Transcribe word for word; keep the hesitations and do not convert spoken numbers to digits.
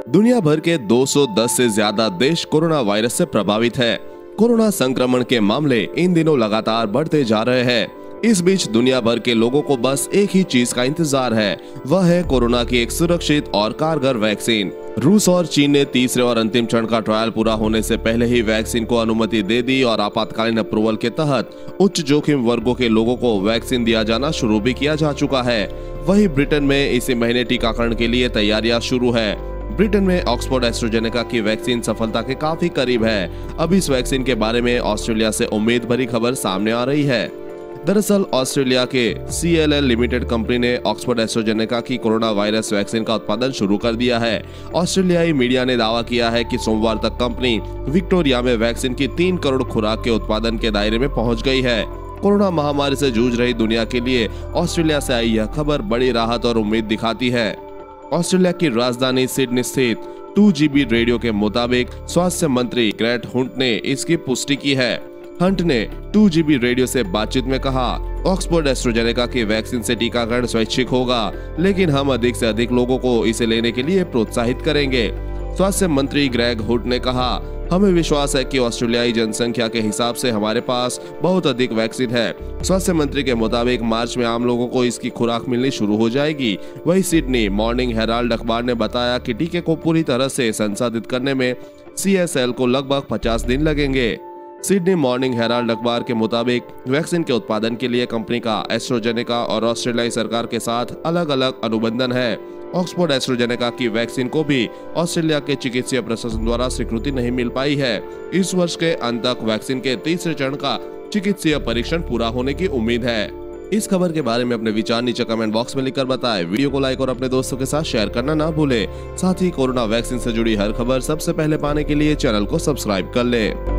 दुनिया भर के दो सौ दस से ज्यादा देश कोरोना वायरस से प्रभावित है। कोरोना संक्रमण के मामले इन दिनों लगातार बढ़ते जा रहे हैं। इस बीच दुनिया भर के लोगों को बस एक ही चीज का इंतजार है, वह है कोरोना की एक सुरक्षित और कारगर वैक्सीन। रूस और चीन ने तीसरे और अंतिम चरण का ट्रायल पूरा होने से पहले ही वैक्सीन को अनुमति दे दी और आपातकालीन अप्रूवल के तहत उच्च जोखिम वर्गों के लोगों को वैक्सीन दिया जाना शुरू भी किया जा चुका है। वहीं ब्रिटेन में इसी महीने टीकाकरण के लिए तैयारियां शुरू है। ब्रिटेन में ऑक्सफोर्ड एस्ट्राजेनेका की वैक्सीन सफलता के काफी करीब है। अब इस वैक्सीन के बारे में ऑस्ट्रेलिया से उम्मीद भरी खबर सामने आ रही है। दरअसल ऑस्ट्रेलिया के C L L limited company ने ऑक्सफोर्ड एस्ट्राजेनेका की कोरोना वायरस वैक्सीन का उत्पादन शुरू कर दिया है। ऑस्ट्रेलियाई मीडिया ने दावा किया है कि सोमवार तक कंपनी विक्टोरिया में वैक्सीन की तीन करोड़ खुराक के उत्पादन के दायरे में पहुंच गई है। कोरोना महामारी से जूझ रही दुनिया के लिए ऑस्ट्रेलिया से आई यह खबर बड़ी राहत और उम्मीद दिखाती है। ऑस्ट्रेलिया की राजधानी सिडनी स्थित टू जी बी रेडियो के मुताबिक स्वास्थ्य मंत्री ग्रेग हंट ने इसकी पुष्टि की है। हंट ने टू जी बी रेडियो से बातचीत में कहा, ऑक्सफोर्ड एस्ट्राजेनेका की वैक्सीन से टीकाकरण स्वैच्छिक होगा, लेकिन हम अधिक से अधिक लोगों को इसे लेने के लिए प्रोत्साहित करेंगे। स्वास्थ्य मंत्री ग्रेग हंट ने कहा, हमें विश्वास है कि ऑस्ट्रेलियाई जनसंख्या के हिसाब से हमारे पास बहुत अधिक वैक्सीन है। स्वास्थ्य मंत्री के मुताबिक मार्च में आम लोगों को इसकी खुराक मिलनी शुरू हो जाएगी। वहीं सिडनी मॉर्निंग हेराल्ड अखबार ने बताया कि टीके को पूरी तरह से संसाधित करने में सी एस एल को लगभग पचास दिन लगेंगे। सिडनी मॉर्निंग हेराल्ड अखबार के मुताबिक वैक्सीन के उत्पादन के लिए कंपनी का एस्ट्राजेनेका और ऑस्ट्रेलियाई सरकार के साथ अलग अलग अनुबंधन है। ऑक्सफोर्ड एस्ट्राजेनेका की वैक्सीन को भी ऑस्ट्रेलिया के चिकित्सीय प्रशासन द्वारा स्वीकृति नहीं मिल पाई है। इस वर्ष के अंत तक वैक्सीन के तीसरे चरण का चिकित्सीय परीक्षण पूरा होने की उम्मीद है। इस खबर के बारे में अपने विचार नीचे कमेंट बॉक्स में लिखकर बताएं। वीडियो को लाइक और अपने दोस्तों के साथ शेयर करना ना भूलें। साथ ही कोरोना वैक्सीन से जुड़ी हर खबर सबसे पहले पाने के लिए चैनल को सब्सक्राइब कर लें।